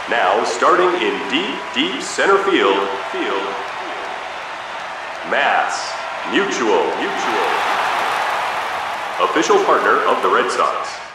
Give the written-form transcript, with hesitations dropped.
Now starting in deep center field, MassMutual, official partner of the Red Sox.